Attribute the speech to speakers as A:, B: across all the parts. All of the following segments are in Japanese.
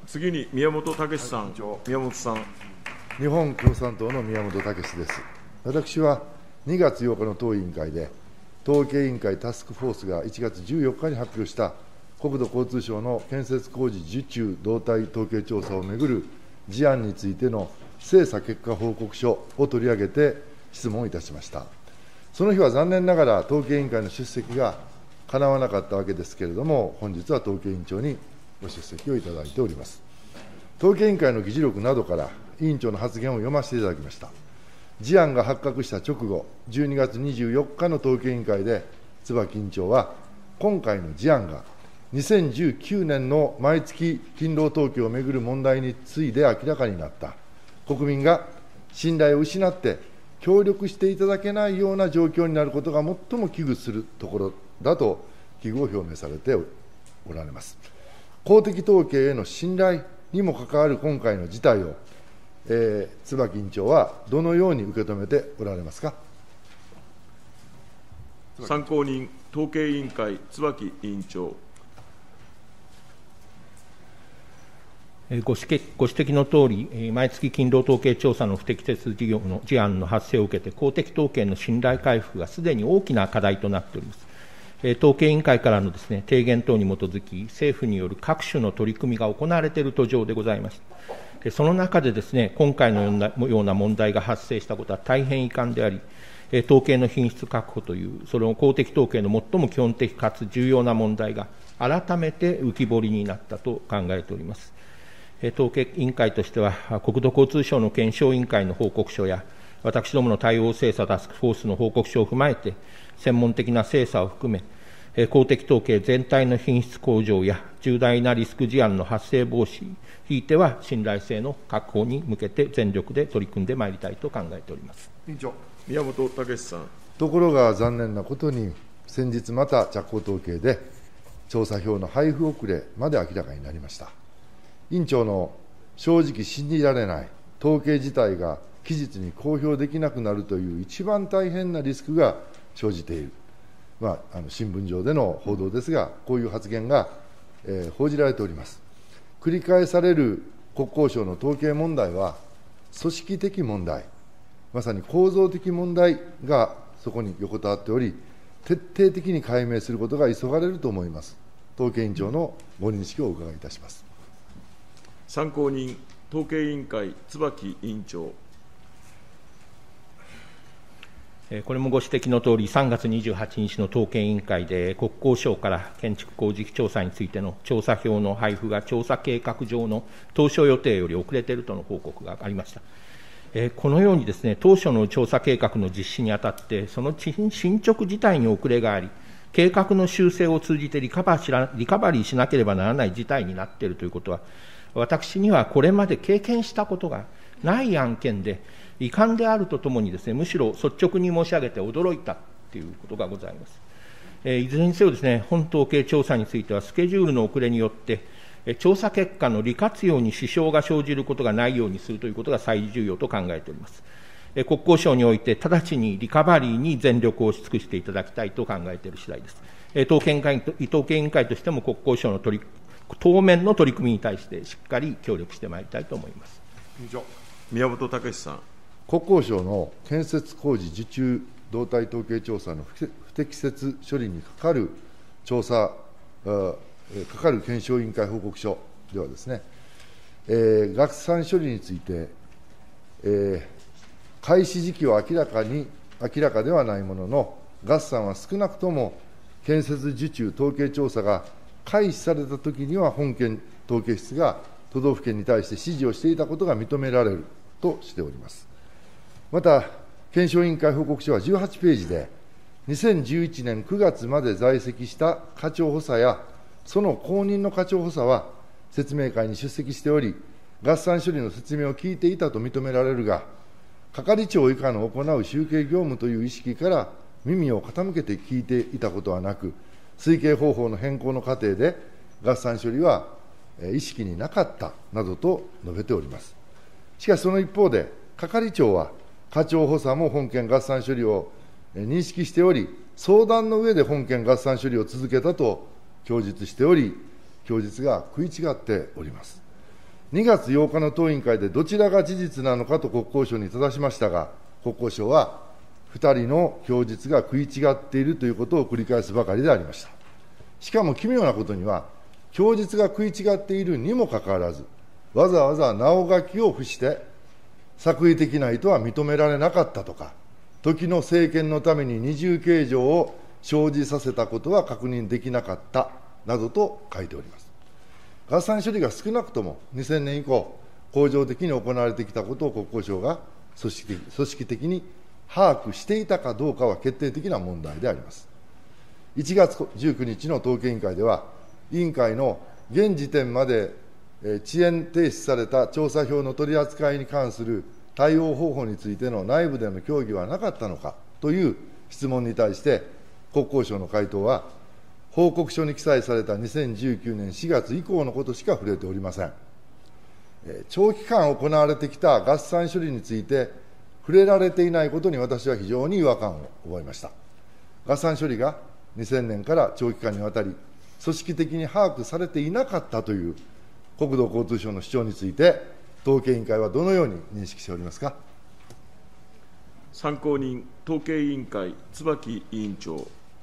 A: 次に宮本岳さん、宮本さん。
B: 日本共産党の宮本岳です。私は2月8日の党委員会で、統計委員会タスクフォースが1月14日に発表した国土交通省の建設工事受注動態統計調査をめぐる事案についての精査結果報告書を取り上げて質問いたしました。その日は残念ながら統計委員会の出席がかなわなかったわけですけれども、本日は統計委員長にご出席をいただいております。統計委員会の議事録などから委員長の発言を読ませていただきました。事案が発覚した直後、12月24日の統計委員会で、椿委員長は、今回の事案が2019年の毎月勤労統計をめぐる問題について明らかになった、国民が信頼を失って協力していただけないような状況になることが最も危惧するところだと危惧を表明されておられます。公的統計への信頼にも関わる今回の事態を、椿委員長はどのように受け止めておられますか。
A: 参考人、統計委員会、椿委員長。
C: ご指摘のとおり、毎月勤労統計調査の不適切事案の発生を受けて、公的統計の信頼回復がすでに大きな課題となっております。統計委員会からの提言等に基づき、政府による各種の取り組みが行われている途上でございます。その中で今回のような問題が発生したことは大変遺憾であり、統計の品質確保という、その公的統計の最も基本的かつ重要な問題が改めて浮き彫りになったと考えております。統計委員会としては、国土交通省の検証委員会の報告書や、私どもの対応精査タスクフォースの報告書を踏まえて、専門的な精査を含め、公的統計全体の品質向上や、重大なリスク事案の発生防止、ひいては信頼性の確保に向けて全力で取り組んでまいりたいと考えております。
B: 委員長。
A: 宮本岳さん。
B: ところが残念なことに、先日また着工統計で、調査票の配布遅れまで明らかになりました。委員長の正直信じられない統計自体が期日に公表できなくなるという一番大変なリスクが生じている、新聞上での報道ですが、こういう発言が、報じられております。繰り返される国交省の統計問題は、組織的問題、まさに構造的問題がそこに横たわっており、徹底的に解明することが急がれると思います。統計委員長のご認識をお伺いいたします。
A: 参考人、統計委員会、椿委員長。
C: これもご指摘のとおり、3月28日の統計委員会で、国交省から建築工事調査についての調査票の配布が調査計画上の当初予定より遅れているとの報告がありました。このように当初の調査計画の実施にあたって、その進捗自体に遅れがあり、計画の修正を通じてリカバリーしなければならない事態になっているということは、私にはこれまで経験したことがない案件で、遺憾であるとともにむしろ率直に申し上げて驚いたということがございます。いずれにせよ本統計調査については、スケジュールの遅れによって、調査結果の利活用に支障が生じることがないようにするということが最重要と考えております。国交省において、直ちにリカバリーに全力を尽くしていただきたいと考えている次第です。統計委員会としても、国交省の当面の取り組みに対して、しっかり協力してまいりたいと思います。
A: 宮本岳さん。
B: 国交省の建設工事受注動態統計調査の不適切処理にかかる検証委員会報告書では合算処理について、開始時期は明らかではないものの、合算は少なくとも建設受注統計調査が開始されたときには、本県統計室が都道府県に対して指示をしていたことが認められるとしております。また、検証委員会報告書は18ページで、2011年9月まで在籍した課長補佐や、その後任の課長補佐は、説明会に出席しており、合算処理の説明を聞いていたと認められるが、係長以下の行う集計業務という意識から耳を傾けて聞いていたことはなく、推計方法の変更の過程で、合算処理は意識になかったなどと述べております。しかし、その一方で、係長は、課長補佐も本件合算処理を認識しており、相談の上で本件合算処理を続けたと供述しており、供述が食い違っております。 2月8日の当委員会でどちらが事実なのかと国交省に正しましたが、国交省は2人の供述が食い違っているということを繰り返すばかりでありました。しかも奇妙なことには、供述が食い違っているにもかかわらず、わざわざ直書きを付して、作為的な意図は認められなかったとか、時の政権のために二重計上を生じさせたことは確認できなかったなどと書いております。合算処理が少なくとも2000年以降、恒常的に行われてきたことを国交省が組織的に把握していたかどうかは決定的な問題であります。1月19日の統計委員会では、委員会の現時点まで遅延提出された調査票の取り扱いに関する対応方法についての内部での協議はなかったのかという質問に対して、国交省の回答は、報告書に記載された2019年4月以降のことしか触れておりません。長期間行われてきた合算処理について触れられていないことに私は非常に違和感を覚えました。合算処理が2000年から長期間にわたり、組織的に把握されていなかったという国土交通省の主張について、統計委員会はどのように認識しておりますか。
A: 参考人、統計委員会、椿委員長。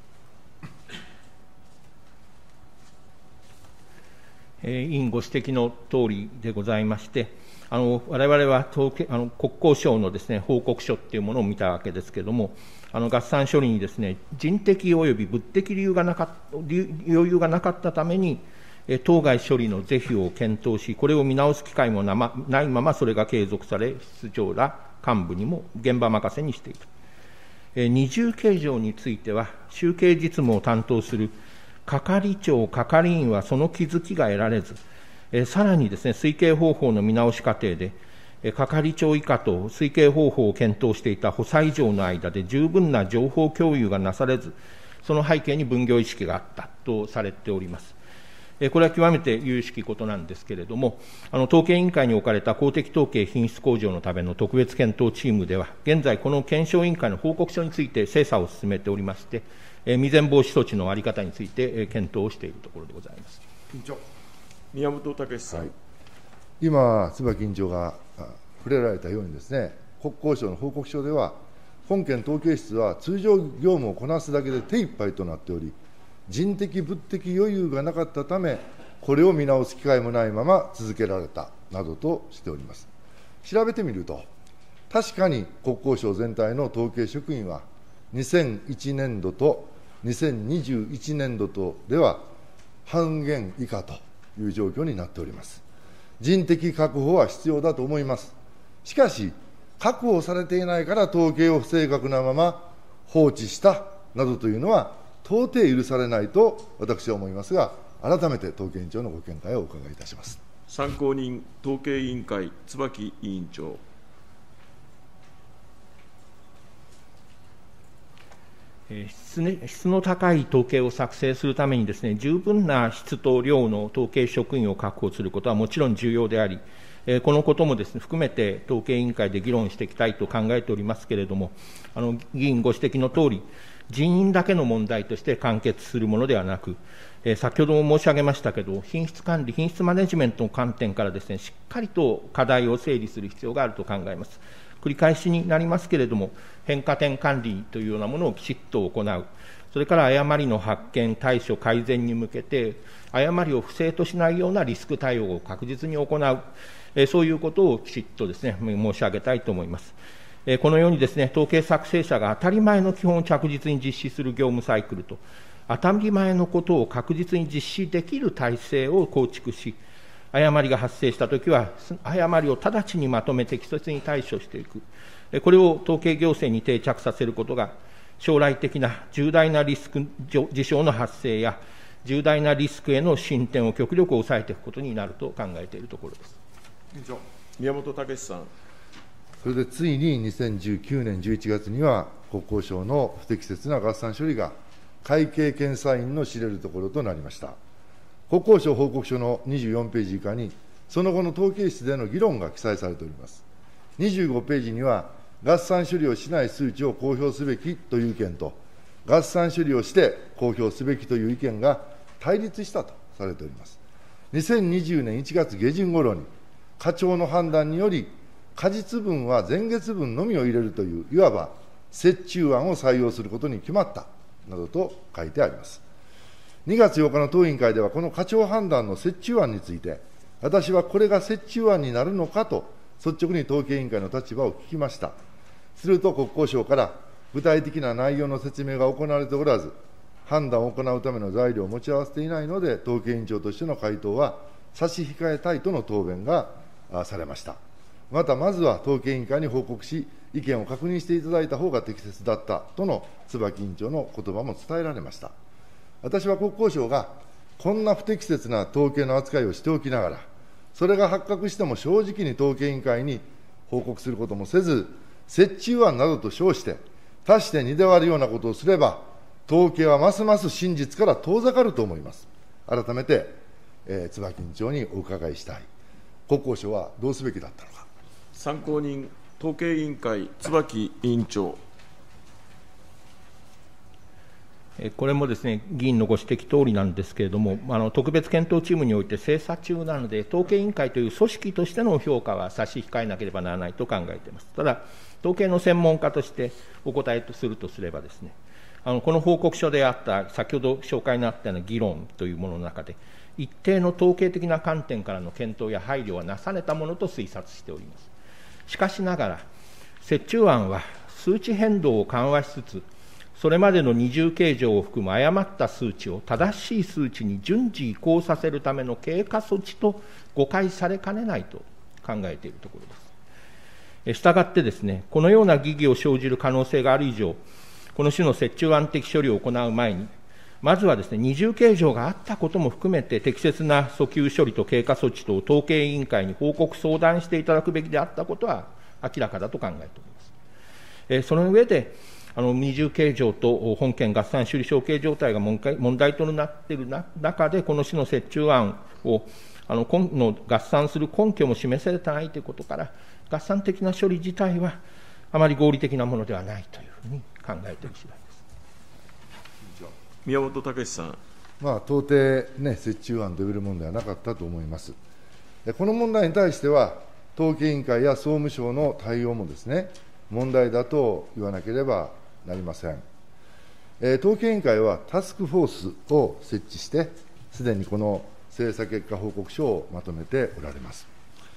C: 委員ご指摘のとおりでございまして、我々は国交省のですね、報告書っていうものを見たわけですけれども、合算処理にですね、人的および物的余裕がなかったために、当該処理の是非を検討し、これを見直す機会もないまま、それが継続され、室長ら幹部にも現場任せにしている。二重計上については、集計実務を担当する係長、係員はその気づきが得られず、さらにですね、推計方法の見直し過程で、係長以下と推計方法を検討していた補佐以上の間で十分な情報共有がなされず、その背景に分業意識があったとされております。これは極めて有識ことなんですけれども、統計委員会に置かれた公的統計品質向上のための特別検討チームでは、現在、この検証委員会の報告書について精査を進めておりまして、未然防止措置の在り方について検討をしているところでございます。
A: 宮本岳さん、はい、
B: 今、椿委員長が触れられたようにですね、国交省の報告書では、本件統計室は通常業務をこなすだけで手一杯となっており、人的、物的余裕がなかったため、これを見直す機会もないまま続けられたなどとしております。調べてみると、確かに国交省全体の統計職員は、2001年度と2021年度とでは半減以下という状況になっております。人的確保は必要だと思います。しかし、確保されていないから統計を不正確なまま放置したなどというのは、到底許されないと私は思いますが、改めて統計委員長のご見解をお伺いいたします。
A: 参考人、統計委員会、椿委員長。
C: 質の高い統計を作成するためにですね、十分な質と量の統計職員を確保することはもちろん重要であり、このこともですね、含めて統計委員会で議論していきたいと考えておりますけれども、議員ご指摘のとおり、人員だけの問題として完結するものではなく、先ほども申し上げましたけど、品質管理、品質マネジメントの観点からですね、しっかりと課題を整理する必要があると考えます。繰り返しになりますけれども、変化点管理というようなものをきちっと行う、それから誤りの発見、対処、改善に向けて、誤りを不正としないようなリスク対応を確実に行う、そういうことをきちっとですね、申し上げたいと思います。このようにですね、統計作成者が当たり前の基本を着実に実施する業務サイクルと、当たり前のことを確実に実施できる体制を構築し、誤りが発生したときは、誤りを直ちにまとめ適切に対処していく、これを統計行政に定着させることが、将来的な重大なリスク事象の発生や、重大なリスクへの進展を極力抑えていくことになると考えているところです。
A: 宮本岳さん。
B: それでついに2019年11月には、国交省の不適切な合算処理が会計検査院の知れるところとなりました。国交省報告書の24ページ以下に、その後の統計室での議論が記載されております。25ページには、合算処理をしない数値を公表すべきという意見と、合算処理をして公表すべきという意見が対立したとされております。2020年1月下旬頃に、 課長の判断により、果実分は前月分のみを入れるという、いわば折衷案を採用することに決まったなどと書いてあります。2月8日の当委員会では、この課長判断の折衷案について、私はこれが折衷案になるのかと、率直に統計委員会の立場を聞きました。すると国交省から、具体的な内容の説明が行われておらず、判断を行うための材料を持ち合わせていないので、統計委員長としての回答は差し控えたいとの答弁がされました。また、まずは統計委員会に報告し、意見を確認していただいた方が適切だったとの椿委員長の言葉も伝えられました。私は国交省がこんな不適切な統計の扱いをしておきながら、それが発覚しても正直に統計委員会に報告することもせず、折衷案などと称して、足して2で割るようなことをすれば、統計はますます真実から遠ざかると思います。改めて、椿委員長にお伺いしたい。国交省はどうすべきだったのか。
A: 参考人、統計委員会、椿委員長。
C: これもですね、議員のご指摘通りなんですけれども、特別検討チームにおいて精査中なので、統計委員会という組織としての評価は差し控えなければならないと考えています。ただ、統計の専門家としてお答えとするとすればですね、この報告書であった、先ほど紹介のあったような議論というものの中で、一定の統計的な観点からの検討や配慮はなされたものと推察しております。しかしながら、折衷案は数値変動を緩和しつつ、それまでの二重計上を含む誤った数値を正しい数値に順次移行させるための経過措置と誤解されかねないと考えているところです。したがってですね、このような疑義を生じる可能性がある以上、この種の折衷案的処理を行う前に、まずはですね、二重計上があったことも含めて、適切な訴求処理と経過措置と統計委員会に報告相談していただくべきであったことは明らかだと考えております。その上で、二重計上と本件合算処理承継状態が問題となっている中で、この種の折衷案を合算する根拠も示されてないということから、合算的な処理自体はあまり合理的なものではないというふうに考えている次第です。
A: 宮本岳さん。
B: 到底、折衷案と呼べるものではなかったと思います。この問題に対しては、統計委員会や総務省の対応もですね、問題だと言わなければなりません。統計委員会はタスクフォースを設置して、すでにこの精査結果報告書をまとめておられます。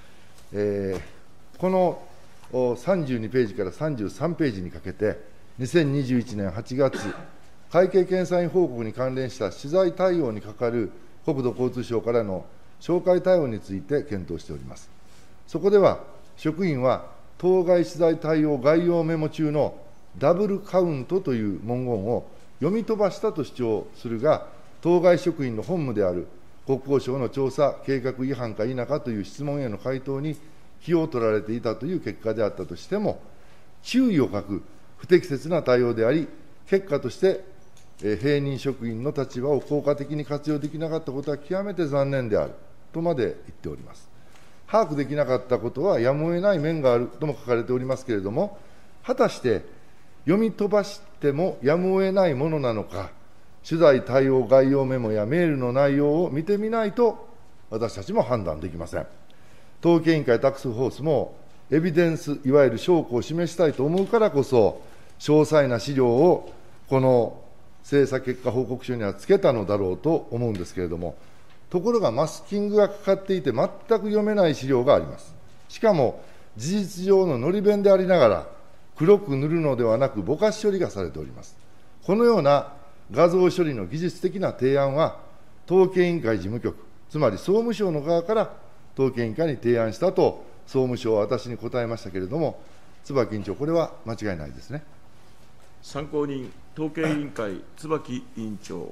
B: この32ページから33ページにかけて、2021年8月、会計検査院報告に関連した取材対応にかかる国土交通省からの照会対応について検討しております。そこでは、職員は当該取材対応概要メモ中のダブルカウントという文言を読み飛ばしたと主張するが、当該職員の本務である国交省の調査計画違反か否かという質問への回答に気を取られていたという結果であったとしても、注意を欠く不適切な対応であり、結果として併任職員の立場を効果的に活用できなかったことは極めて残念であるとまで言っております。把握できなかったことはやむを得ない面があるとも書かれておりますけれども、果たして読み飛ばしてもやむを得ないものなのか、取材対応概要メモやメールの内容を見てみないと、私たちも判断できません。統計委員会タスクフォースも、エビデンス、いわゆる証拠を示したいと思うからこそ、詳細な資料をこの精査結果報告書にはつけたのだろうと思うんですけれども、ところがマスキングがかかっていて、全く読めない資料があります。しかも、事実上ののり弁でありながら、黒く塗るのではなく、ぼかし処理がされております。このような画像処理の技術的な提案は、統計委員会事務局、つまり総務省の側から統計委員会に提案したと、総務省は私に答えましたけれども、椿委員長、これは間違いないですね。
A: 参考人、統計委員会、椿委員長。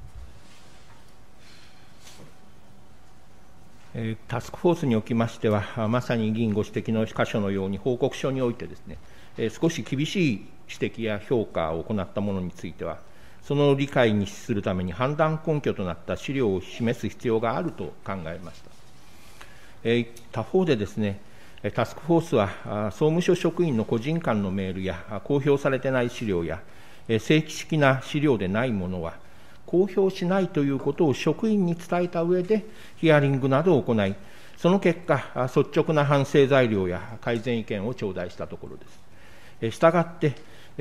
C: タスクフォースにおきましては、まさに議員ご指摘の箇所のように、報告書においてですね、少し厳しい指摘や評価を行ったものについては、その理解に資するために判断根拠となった資料を示す必要があると考えました。他方でですね、タスクフォースは総務省職員の個人間のメールや公表されてない資料や正規式な資料でないものは公表しないということを職員に伝えた上でヒアリングなどを行い、 その結果、率直な反省材料や改善意見を頂戴したところです。したがって、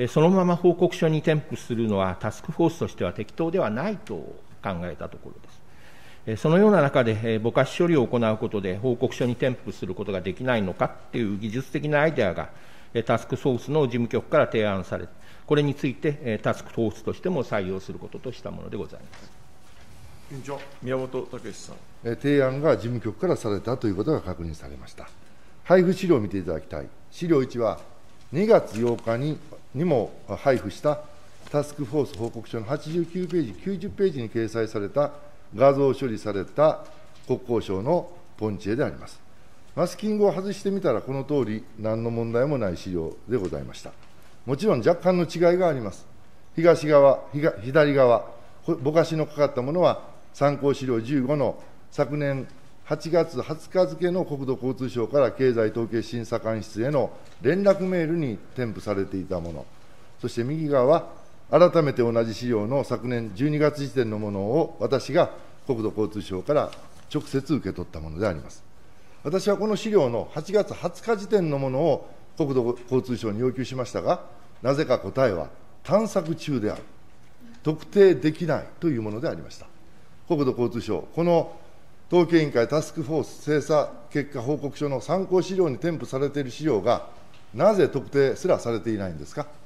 C: そのまま報告書に添付するのはタスクフォースとしては適当ではないと考えたところです。そのような中で、ぼかし処理を行うことで報告書に添付することができないのかという技術的なアイデアが、タスクフォースの事務局から提案され、これについてタスクフォースとしても採用することとしたものでございます。
A: 委員長、宮本岳さん。
B: 提案が事務局からされたということが確認されました。配布資料を見ていただきたい。資料1は、2月8日にも配布したタスクフォース報告書の89ページ、90ページに掲載された画像処理された国交省のポンチ絵であります。マスキングを外してみたら、このとおり、何の問題もない資料でございました。もちろん若干の違いがあります。左側、ぼかしのかかったものは、参考資料15の昨年8月20日付の国土交通省から経済統計審査官室への連絡メールに添付されていたもの、そして右側は、改めて同じ資料の昨年12月時点のものを私が国土交通省から直接受け取ったものであります。私はこの資料の8月20日時点のものを国土交通省に要求しましたが、なぜか答えは探索中である、特定できないというものでありました。国土交通省、この統計委員会タスクフォース精査結果報告書の参考資料に添付されている資料が、なぜ特定すらされていないんですか。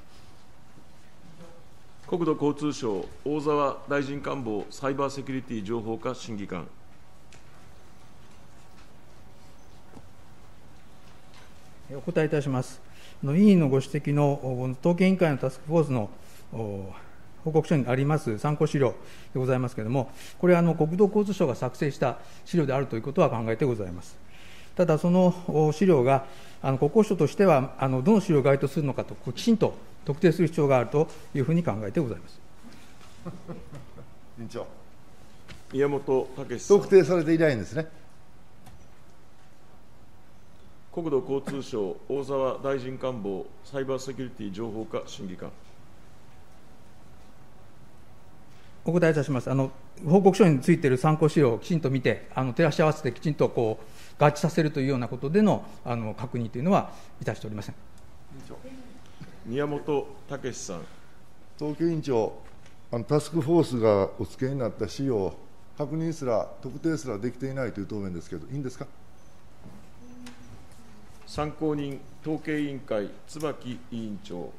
A: 国土交通省、大沢大臣官房サイバーセキュリティ情報課審議官。
D: お答えいたします。委員のご指摘の統計委員会のタスクフォースの報告書にあります参考資料でございますけれども、これは国土交通省が作成した資料であるということは考えてございます。ただ、その資料が国交省としてはどの資料を該当するのかときちんと特定する必要があるというふうに考えてございます。
B: 委員長、
A: 宮本岳さん。
B: 特定されていないんですね。
A: 国土交通省、大沢大臣官房サイバーセキュリティ情報課審議官。
D: お答えいたします。報告書についている参考資料をきちんと見て、照らし合わせてきちんと合致させるというようなことでの確認というのはいたしておりません。
A: 宮本岳さん。
B: 統計委員長、タスクフォースがお付けになった資料、確認すら、特定すらできていないという答弁ですけれど、いいんですか。
A: 参考人、統計委員会、椿委員長。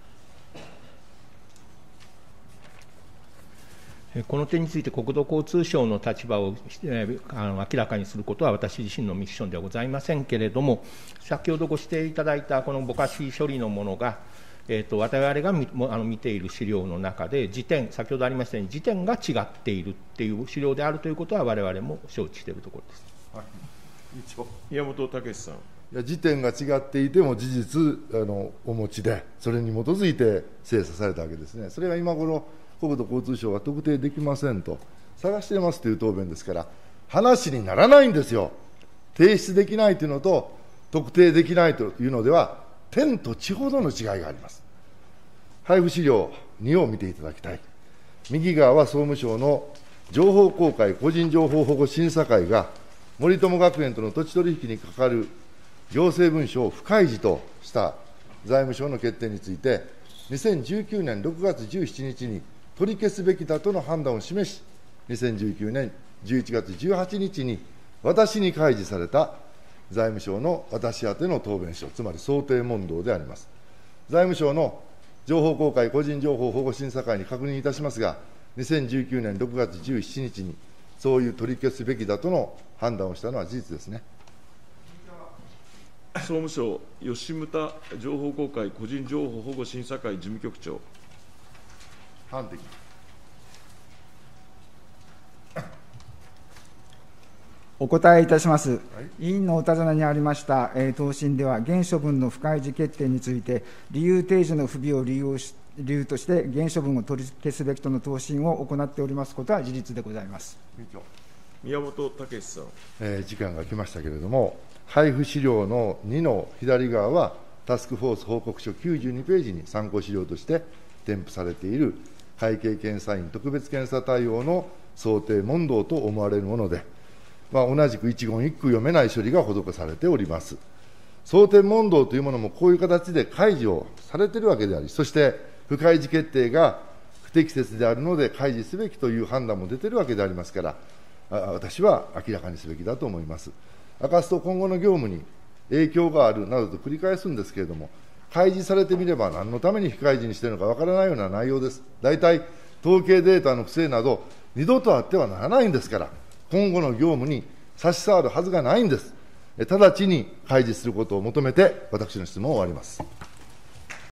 C: この点について国土交通省の立場を明らかにすることは私自身のミッションではございませんけれども、先ほどご指定いただいたこのぼかし処理のものが、我々が見ている資料の中で、先ほどありましたように、時点が違っているっていう資料であるということは、我々も承知しているところです。
B: はい、
A: 宮本岳さん。
B: いや、時点が違っていても事実お持ちで、それに基づいて精査されたわけですね。それが今頃、国土交通省は特定できませんと、探してますという答弁ですから、話にならないんですよ。提出できないというのと、特定できないというのでは、天と地ほどの違いがあります。配布資料2を見ていただきたい。右側は総務省の情報公開個人情報保護審査会が、森友学園との土地取引にかかる行政文書を不開示とした財務省の決定について、2019年6月17日に取り消すべきだとの判断を示し、2019年11月18日に私に開示された財務省の私宛ての答弁書、つまり想定問答であります。財務省の情報公開個人情報保護審査会に確認いたしますが、2019年6月17日にそういう取り消すべきだとの判断をしたのは事実ですね。
A: 総務省、吉牟情報公開個人情報保護審査会事務局長。
B: 判的。
E: お答えいたします。委員のお尋ねにありました答申では、現処分の不開示決定について、理由提示の不備を理由として、現処分を取り消すべきとの答申を行っておりますことは事実でございます。
A: 宮本岳さん。
B: 時間が来ましたけれども、配布資料の2の左側は、タスクフォース報告書92ページに参考資料として添付されている会計検査院特別検査対応の想定問答と思われるもので、 同じく一言一句読めない処理が施されております。争点問答というものもこういう形で開示をされているわけであり、そして不開示決定が不適切であるので開示すべきという判断も出ているわけでありますから、私は明らかにすべきだと思います。明かすと今後の業務に影響があるなどと繰り返すんですけれども、開示されてみれば何のために非開示にしているのかわからないような内容です。大体、統計データの不正など、二度とあってはならないんですから、今後の業務に差し障るはずがないんです。直ちに開示することを求めて、私の質問を終わります。